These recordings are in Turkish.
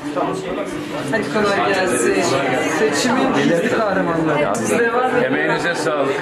Hadi kolay gelsin. Seçimin gizli kahramanları. Siz devam edin. Emeğinize sağlık.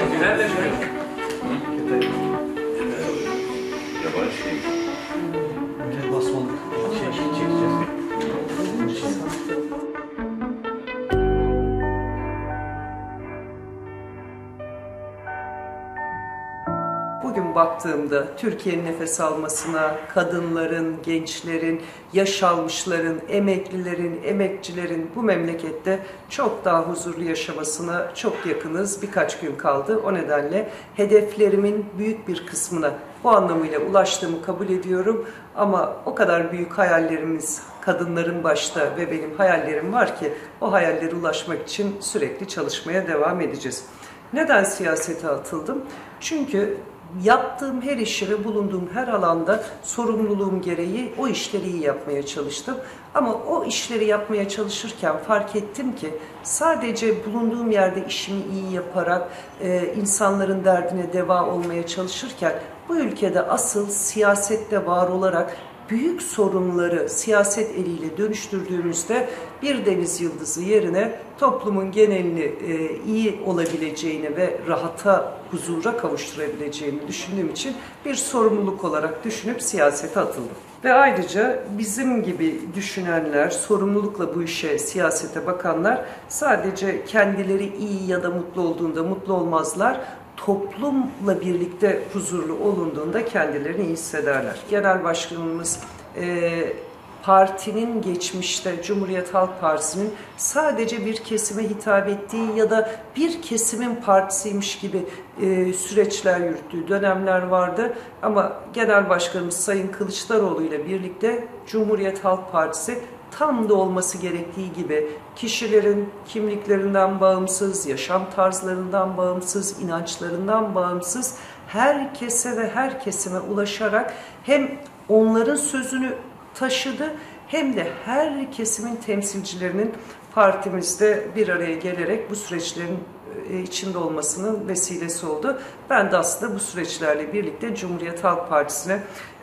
Bugün baktığımda Türkiye'nin nefes almasına, kadınların, gençlerin, yaş almışların, emeklilerin, emekçilerin bu memlekette çok daha huzurlu yaşamasına çok yakınız. Birkaç gün kaldı. O nedenle hedeflerimin büyük bir kısmına bu anlamıyla ulaştığımı kabul ediyorum. Ama o kadar büyük hayallerimiz, kadınların başta ve benim hayallerim var ki o hayallere ulaşmak için sürekli çalışmaya devam edeceğiz. Neden siyasete atıldım? Çünkü yaptığım her işi ve bulunduğum her alanda sorumluluğum gereği o işleri iyi yapmaya çalıştım. Ama o işleri yapmaya çalışırken fark ettim ki sadece bulunduğum yerde işimi iyi yaparak insanların derdine deva olmaya çalışırken bu ülkede asıl siyasette var olarak büyük sorunları siyaset eliyle dönüştürdüğümüzde bir deniz yıldızı yerine toplumun genelini iyi olabileceğini ve rahata, huzura kavuşturabileceğini düşündüğüm için bir sorumluluk olarak düşünüp siyasete atıldım. Ve ayrıca bizim gibi düşünenler, sorumlulukla bu işe, siyasete bakanlar sadece kendileri iyi ya da mutlu olduğunda mutlu olmazlar. Toplumla birlikte huzurlu olunduğunda kendilerini iyi hissederler. Genel Başkanımız partinin geçmişte, Cumhuriyet Halk Partisi'nin sadece bir kesime hitap ettiği ya da bir kesimin partisiymiş gibi süreçler yürüttüğü dönemler vardı. Ama Genel Başkanımız Sayın Kılıçdaroğlu ile birlikte Cumhuriyet Halk Partisi tam da olması gerektiği gibi kişilerin kimliklerinden bağımsız, yaşam tarzlarından bağımsız, inançlarından bağımsız herkese ve her kesime ulaşarak hem onların sözünü taşıdı hem de her kesimin temsilcilerinin partimizde bir araya gelerek bu süreçlerin içinde olmasının vesilesi oldu. Ben de aslında bu süreçlerle birlikte Cumhuriyet Halk Partisi'ne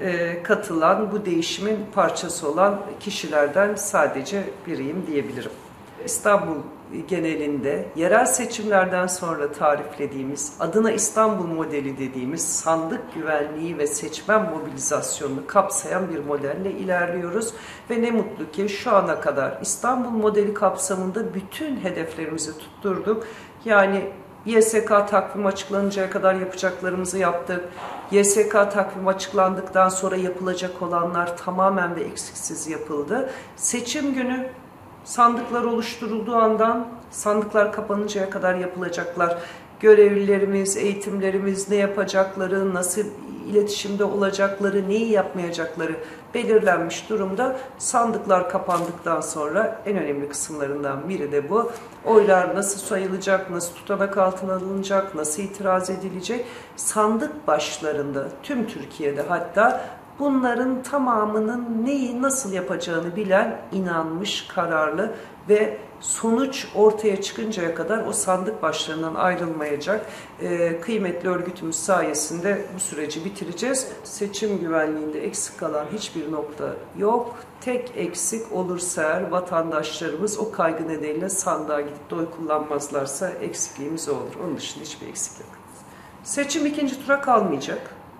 katılan, bu değişimin parçası olan kişilerden sadece biriyim diyebilirim. İstanbul genelinde yerel seçimlerden sonra tariflediğimiz, adına İstanbul modeli dediğimiz sandık güvenliği ve seçmen mobilizasyonunu kapsayan bir modelle ilerliyoruz. Ve ne mutlu ki şu ana kadar İstanbul modeli kapsamında bütün hedeflerimizi tutturduk. Yani YSK takvim açıklanıncaya kadar yapacaklarımızı yaptık. YSK takvim açıklandıktan sonra yapılacak olanlar tamamen ve eksiksiz yapıldı. Seçim günü sandıklar oluşturulduğu andan sandıklar kapanıncaya kadar yapılacaklar. Görevlilerimiz, eğitimlerimiz ne yapacakları, nasıl iletişimde olacakları, neyi yapmayacakları belirlenmiş durumda. Sandıklar kapandıktan sonra en önemli kısımlarından biri de bu. Oylar nasıl sayılacak, nasıl tutanak altına alınacak, nasıl itiraz edilecek? Sandık başlarında tüm Türkiye'de hatta bunların tamamının neyi nasıl yapacağını bilen, inanmış, kararlı ve sonuç ortaya çıkıncaya kadar o sandık başlarından ayrılmayacak kıymetli örgütümüz sayesinde bu süreci bitireceğiz. Seçim güvenliğinde eksik kalan hiçbir nokta yok. Tek eksik olursa eğer vatandaşlarımız o kaygı nedeniyle sandığa gidip de oy kullanmazlarsa eksikliğimiz olur. Onun dışında hiçbir eksik yok. Seçim ikinci tura kalmayacak.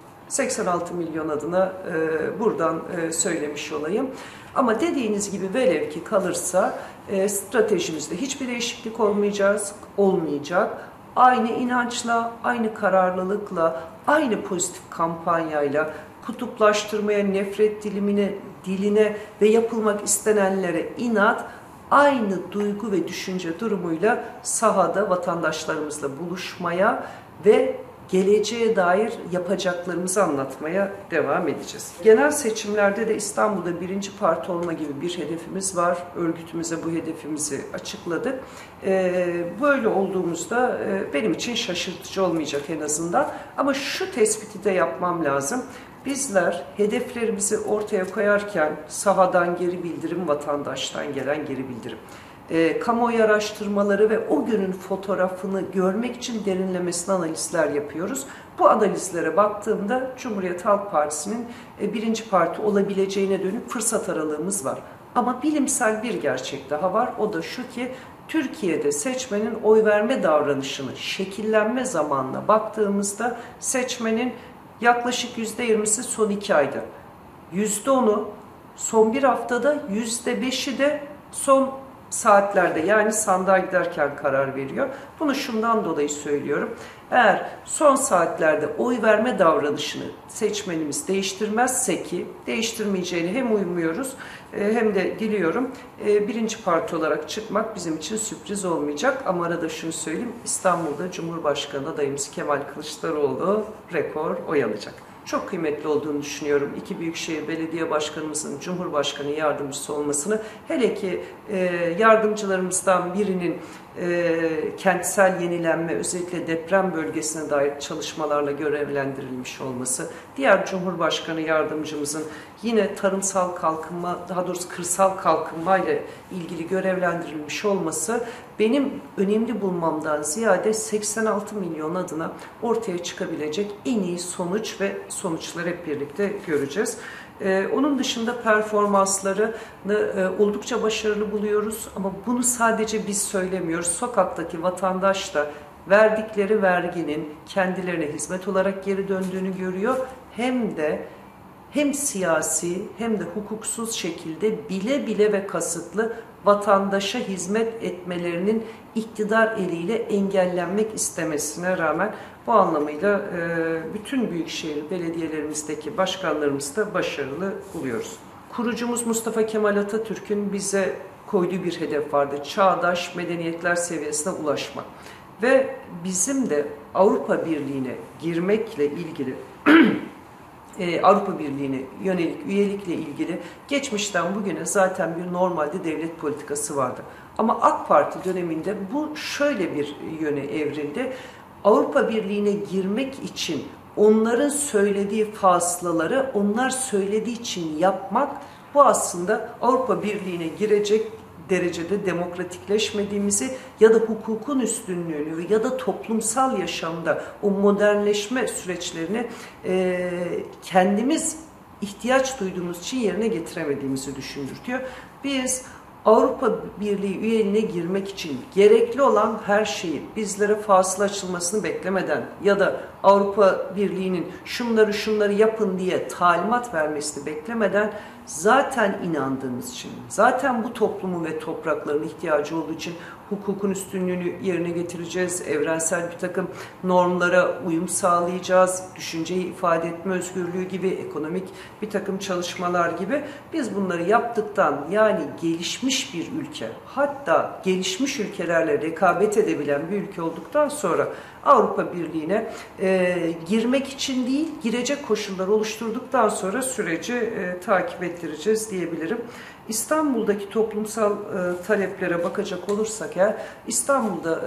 86 milyon adına buradan söylemiş olayım. Ama dediğiniz gibi velev ki kalırsa stratejimizde hiçbir değişiklik olmayacak. Aynı inançla, aynı kararlılıkla, aynı pozitif kampanyayla kutuplaştırmaya, nefret diline ve yapılmak istenenlere inat, aynı duygu ve düşünce durumuyla sahada vatandaşlarımızla buluşmaya ve geleceğe dair yapacaklarımızı anlatmaya devam edeceğiz. Genel seçimlerde de İstanbul'da birinci parti olma gibi bir hedefimiz var. Örgütümüze bu hedefimizi açıkladık. Böyle olduğumuzda benim için şaşırtıcı olmayacak en azından. Ama şu tespiti de yapmam lazım. Bizler hedeflerimizi ortaya koyarken sahadan geri bildirim, vatandaştan gelen geri bildirim, kamuoyu araştırmaları ve o günün fotoğrafını görmek için derinlemesine analizler yapıyoruz. Bu analizlere baktığımda Cumhuriyet Halk Partisi'nin birinci parti olabileceğine dönük fırsat aralığımız var. Ama bilimsel bir gerçek daha var. O da şu ki Türkiye'de seçmenin oy verme davranışını şekillenme zamanına baktığımızda seçmenin yaklaşık %20'si son 2 ayda, %10'u son bir haftada, %5'i de son saatlerde, yani sandığa giderken karar veriyor. Bunu şundan dolayı söylüyorum. Eğer son saatlerde oy verme davranışını seçmenimiz değiştirmezse, ki değiştirmeyeceğini hem umuyoruz hem de diliyorum, birinci parti olarak çıkmak bizim için sürpriz olmayacak. Ama arada şunu söyleyeyim, İstanbul'da Cumhurbaşkanı adayımız Kemal Kılıçdaroğlu rekor oy alacak. Çok kıymetli olduğunu düşünüyorum. İki büyükşehir belediye başkanımızın Cumhurbaşkanı yardımcısı olmasını, hele ki yardımcılarımızdan birinin kentsel yenilenme, özellikle deprem bölgesine dair çalışmalarla görevlendirilmiş olması, diğer Cumhurbaşkanı yardımcımızın yine tarımsal kalkınma, daha doğrusu kırsal kalkınma ile ilgili görevlendirilmiş olması benim önemli bulmamdan ziyade 86 milyon adına ortaya çıkabilecek en iyi sonuç ve sonuçları hep birlikte göreceğiz. Onun dışında performanslarını oldukça başarılı buluyoruz ama bunu sadece biz söylemiyoruz. Sokaktaki vatandaş da verdikleri verginin kendilerine hizmet olarak geri döndüğünü görüyor. Hem siyasi hem de hukuksuz şekilde bile bile ve kasıtlı vatandaşa hizmet etmelerinin iktidar eliyle engellenmek istemesine rağmen bu anlamıyla bütün büyükşehir belediyelerimizdeki başkanlarımızı da başarılı buluyoruz. Kurucumuz Mustafa Kemal Atatürk'ün bize koyduğu bir hedef vardı: çağdaş medeniyetler seviyesine ulaşmak. Ve bizim de Avrupa Birliği'ne girmekle ilgili Avrupa Birliği'ne yönelik üyelikle ilgili geçmişten bugüne zaten bir normalde devlet politikası vardı. Ama AK Parti döneminde bu şöyle bir yöne evrildi: Avrupa Birliği'ne girmek için onların söylediği faslaları onlar söylediği için yapmak, bu aslında Avrupa Birliği'ne girecek derecede demokratikleşmediğimizi ya da hukukun üstünlüğünü ya da toplumsal yaşamda o modernleşme süreçlerini kendimiz ihtiyaç duyduğumuz için yerine getiremediğimizi düşündürtüyor. Biz Avrupa Birliği üyeliğine girmek için gerekli olan her şeyi bizlere fasıl açılmasını beklemeden ya da Avrupa Birliği'nin şunları yapın diye talimat vermesini beklemeden, zaten inandığımız için, zaten bu toplumun ve toprakların ihtiyacı olduğu için hukukun üstünlüğünü yerine getireceğiz, evrensel bir takım normlara uyum sağlayacağız, düşünceyi ifade etme özgürlüğü gibi, ekonomik bir takım çalışmalar gibi. Biz bunları yaptıktan, yani gelişmiş bir ülke, hatta gelişmiş ülkelerle rekabet edebilen bir ülke olduktan sonra Avrupa Birliği'ne girmek için değil, girecek koşullar oluşturduktan sonra süreci takip ettireceğiz diyebilirim. İstanbul'daki toplumsal taleplere bakacak olursak eğer, İstanbul'da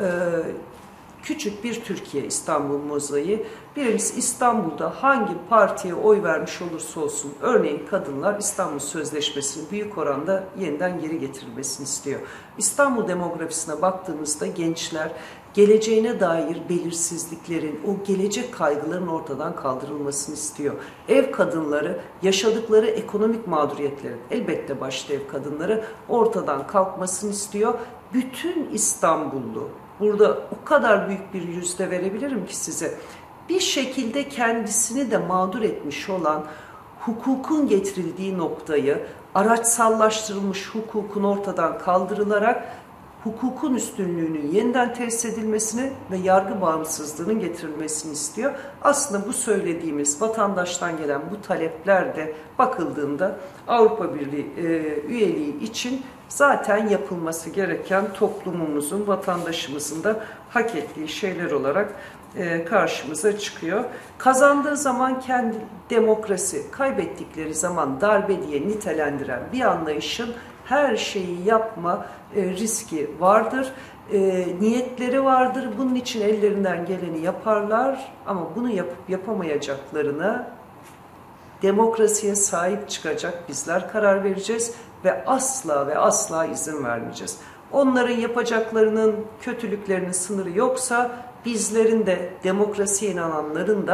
küçük bir Türkiye, İstanbul mozaiği. Birincisi, İstanbul'da hangi partiye oy vermiş olursa olsun, örneğin kadınlar İstanbul Sözleşmesi'nin büyük oranda yeniden geri getirilmesini istiyor. İstanbul demografisine baktığımızda gençler geleceğine dair belirsizliklerin, o gelecek kaygıların ortadan kaldırılmasını istiyor. Ev kadınları yaşadıkları ekonomik mağduriyetlerin, elbette başta ev kadınları, ortadan kalkmasını istiyor. Bütün İstanbullu, burada o kadar büyük bir yüzde verebilirim ki size, bir şekilde kendisini de mağdur etmiş olan, hukukun getirildiği noktayı, araçsallaştırılmış hukukun ortadan kaldırılarak hukukun üstünlüğünün yeniden tesis edilmesini ve yargı bağımsızlığının getirilmesini istiyor. Aslında bu söylediğimiz vatandaştan gelen bu talepler de bakıldığında Avrupa Birliği üyeliği için zaten yapılması gereken, toplumumuzun, vatandaşımızın da hak ettiği şeyler olarak karşımıza çıkıyor. Kazandığı zaman kendi demokrasi, kaybettikleri zaman darbe diye nitelendiren bir anlayışın her şeyi yapma riski vardır. Niyetleri vardır. Bunun için ellerinden geleni yaparlar ama bunu yapıp yapamayacaklarına demokrasiye sahip çıkacak bizler karar vereceğiz ve asla ve asla izin vermeyeceğiz. Onların yapacaklarının, kötülüklerinin sınırı yoksa bizlerin de, demokrasiye inananların da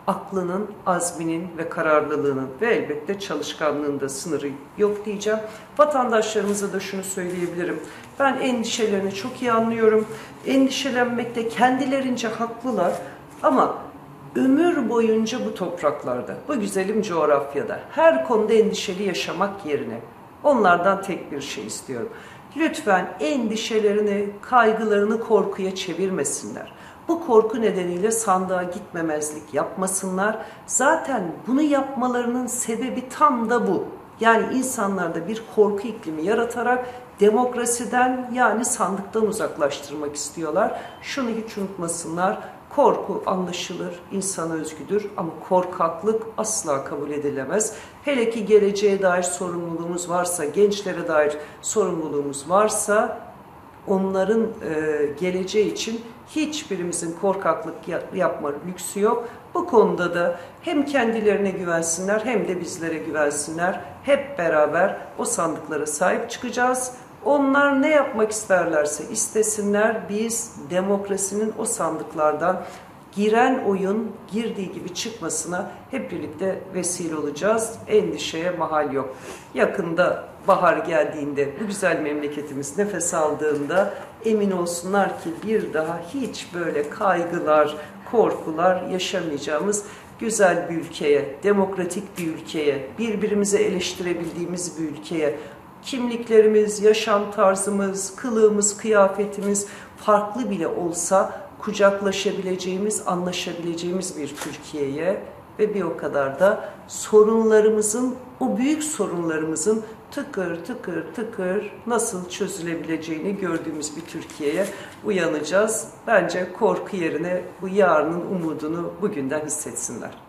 aklının, azminin ve kararlılığının ve elbette çalışkanlığın da sınırı yok diyeceğim. Vatandaşlarımıza da şunu söyleyebilirim. Ben endişelerini çok iyi anlıyorum. Endişelenmekte kendilerince haklılar ama ömür boyunca bu topraklarda, bu güzelim coğrafyada her konuda endişeli yaşamak yerine onlardan tek bir şey istiyorum. Lütfen endişelerini, kaygılarını korkuya çevirmesinler. Bu korku nedeniyle sandığa gitmemezlik yapmasınlar. Zaten bunu yapmalarının sebebi tam da bu. Yani insanlarda bir korku iklimi yaratarak demokrasiden yani sandıktan uzaklaştırmak istiyorlar. Şunu hiç unutmasınlar. Korku anlaşılır, insana özgüdür ama korkaklık asla kabul edilemez. Hele ki geleceğe dair sorumluluğumuz varsa, gençlere dair sorumluluğumuz varsa onların geleceği için hiçbirimizin korkaklık yapma lüksü yok. Bu konuda da hem kendilerine güvensinler hem de bizlere güvensinler. Hep beraber o sandıklara sahip çıkacağız. Onlar ne yapmak isterlerse istesinler, biz demokrasinin o sandıklardan giren oyun girdiği gibi çıkmasına hep birlikte vesile olacağız. Endişeye mahal yok. Yakında bahar geldiğinde, bu güzel memleketimiz nefes aldığında emin olsunlar ki bir daha hiç böyle kaygılar, korkular yaşamayacağımız güzel bir ülkeye, demokratik bir ülkeye, birbirimizi eleştirebildiğimiz bir ülkeye, kimliklerimiz, yaşam tarzımız, kılığımız, kıyafetimiz farklı bile olsa kucaklaşabileceğimiz, anlaşabileceğimiz bir Türkiye'ye ve bir o kadar da sorunlarımızın, o büyük sorunlarımızın tıkır tıkır tıkır nasıl çözülebileceğini gördüğümüz bir Türkiye'ye uyanacağız. Bence korku yerine bu yarının umudunu bugünden hissetsinler.